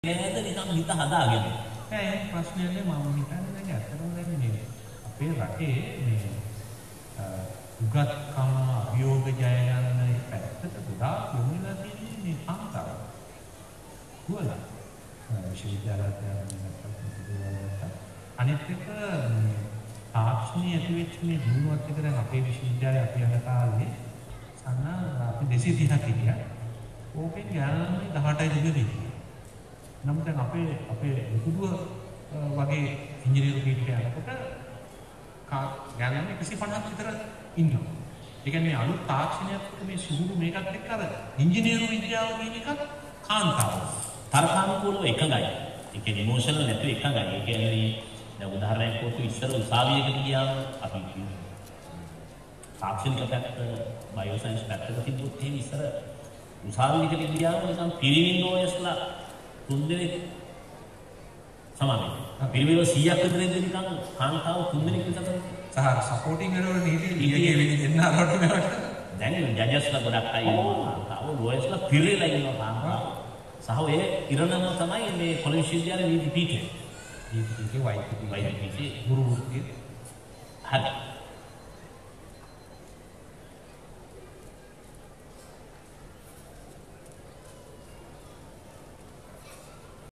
නේද නිකන් හිත හදාගෙන. ඒ ප්‍රශ්නේ මම හිතන්නේ දැන් ඇත්තටම දැන් මේ අපේ රටේ මේ උගත්කම අභියෝග ජය යන පැත්තට ගොඩාක් යොමු වෙලා තියෙන්නේ මේ කාන්තාව. කොහොමද? විශ්වවිද්‍යාලයට අනිත් එක තාක්ෂණයේ ඇති වෙච්ච මේ දිනුවත් එක දැන් අපේ විශ්වවිද්‍යාලයේ අපි යන කාලේ සන්න අපි 230ක් හිටියා. ඕකෙන් ගානන්නේ 18යි දුන්නේ. නම් දැන් අපේ ලකුඩුව වගේ ඉංජිනේරු කීට් යනකොට ගානන්නේ 150ක් විතර ඉන්නවා. ඒ කියන්නේ අලුත් තාක්ෂණයක් මේ සුහුරු මේකත් එක්ක අර ඉංජිනේරු විද්‍යාව කියන එකත් කාන්තාව. තර්කානුකූලව එකඟයි. ඒ කියන්නේ ඉමෝෂනල් නැතුව එකඟයි. ඒ කියන්නේ දැන් උදාහරණයක් වුත් ඉස්සර උසාවියකට ගියාම අපි තාක්ෂණික පැත්ත බයෝ සයන්ස් පැත්තට තිබුත් එහෙම ඉස්සර උසාවියකට ගියාම නිකන් පිරිමින් ඕයස්ලා තුන්දෙනෙක් සමානයි. පිරිමිව 100ක් විතර ඉඳි නිකන් කාන්තාව තුන්දෙනෙක් විතර සහ සපෝටින් වෙනවල නීතිය වෙලි දෙන්න අරවට මේවට දැන් ජජස්ලා ගොඩක් අය ඉන්නවා. තාම ලෝයස්ලා පිරිලා ඉන්නවා කාන්තාව. සහ ඔය ඉරණම තමයි මේ කොළඹ විශ්වවිද්‍යාලයේ නීති පීඨය. නීති පීඨේ වෛද්‍ය පීඨේ ගුරු වෘත්තිය. හරි.